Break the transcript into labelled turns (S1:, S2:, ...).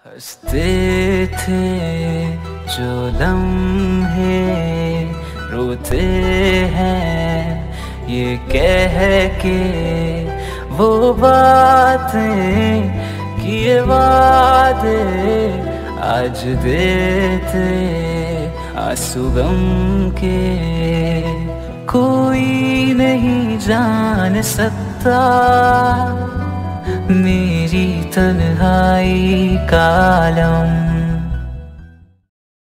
S1: हंसते थे जो लम्हे रोते हैं ये कह के, वो बातें किए वादे आज देते आंसू गम के। कोई नहीं जान सकता मेरी तन्हाई का आलम।